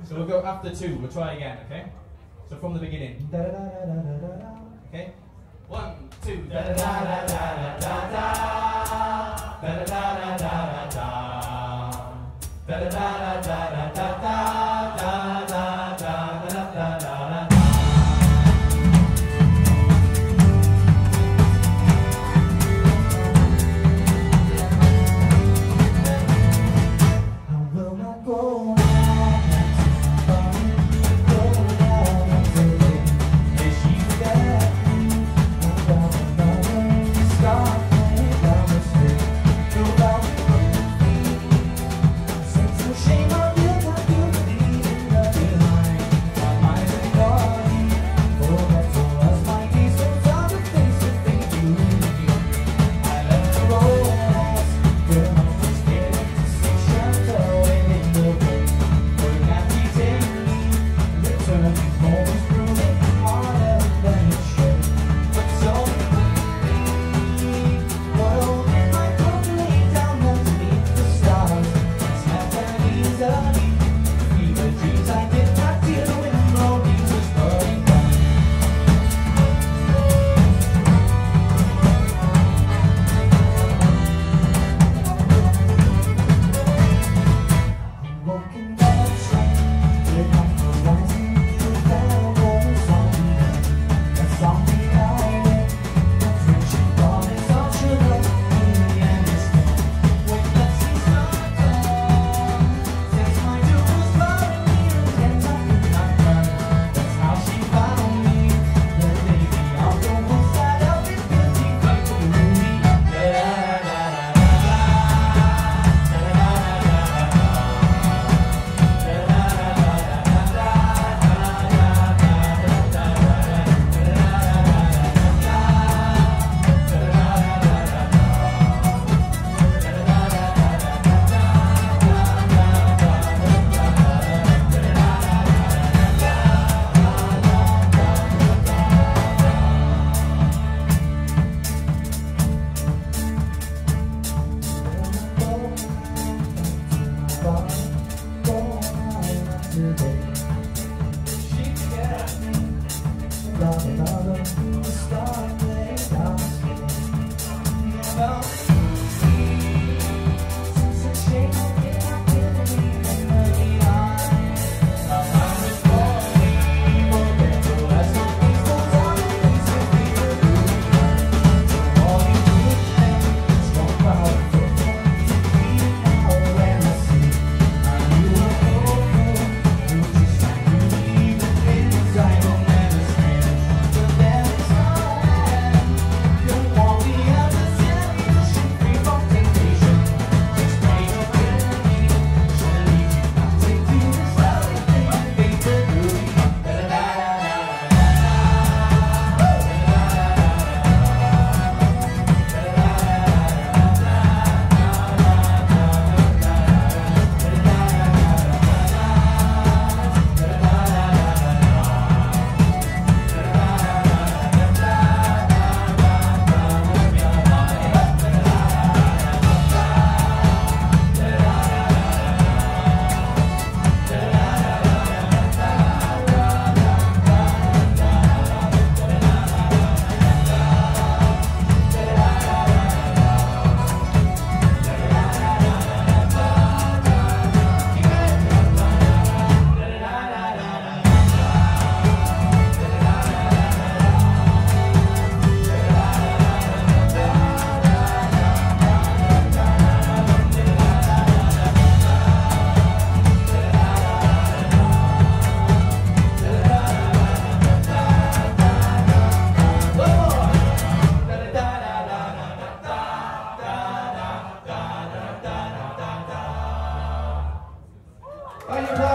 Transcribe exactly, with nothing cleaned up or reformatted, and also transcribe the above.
So we'll go after two. We'll try again, okay? So from the beginning. Da, da, da, da, da, da, da. Okay? One, two. Da da da da da da da. Da da da da da da. Da da da da da da da. Da da da da da da. Are you